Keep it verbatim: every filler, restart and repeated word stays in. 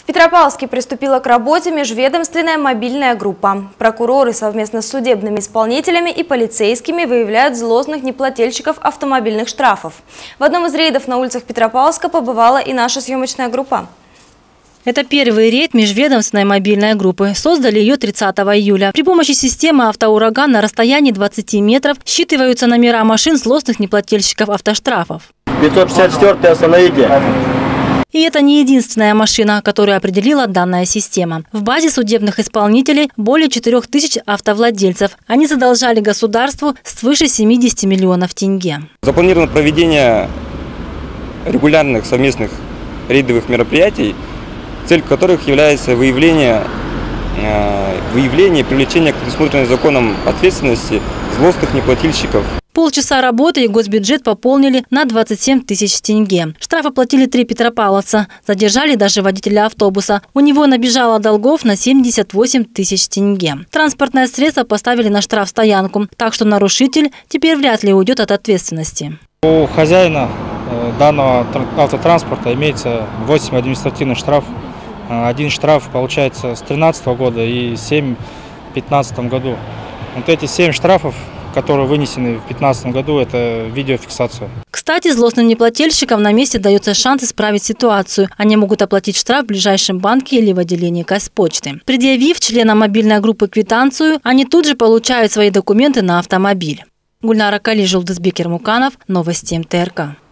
Петропавловске приступила к работе межведомственная мобильная группа. Прокуроры совместно с судебными исполнителями и полицейскими выявляют злостных неплательщиков автомобильных штрафов. В одном из рейдов на улицах Петропавловска побывала и наша съемочная группа. Это первый рейд межведомственной мобильной группы. Создали ее тридцатого июля. При помощи системы «Автоураган» на расстоянии двадцати метров считываются номера машин злостных неплательщиков автоштрафов. пятьсот шестьдесят четыре остановите. И это не единственная машина, которую определила данная система. В базе судебных исполнителей более четырёх тысяч автовладельцев. Они задолжали государству свыше семидесяти миллионов тенге. Запланировано проведение регулярных совместных рейдовых мероприятий, цель которых является выявление, выявление и привлечение к предусмотренной законом ответственности злостных неплательщиков. Полчаса работы и госбюджет пополнили на двадцать семь тысяч тенге. Штраф оплатили три петропавловца. Задержали даже водителя автобуса. У него набежало долгов на семьдесят восемь тысяч тенге. Транспортное средство поставили на штрафстоянку, так что нарушитель теперь вряд ли уйдет от ответственности. У хозяина данного автотранспорта имеется восемь административных штрафов. Один штраф получается с тринадцатого года и семь в две тысячи пятнадцатом году. Вот эти семь штрафов, которые вынесены в две тысячи пятнадцатом году, это видеофиксация. Кстати, злостным неплательщикам на месте дается шанс исправить ситуацию. Они могут оплатить штраф в ближайшем банке или в отделении Казпочты. Предъявив членам мобильной группы квитанцию, они тут же получают свои документы на автомобиль. Гульнара Кали, Жулдызбек Ермуканов, новости эм тэ эр ка.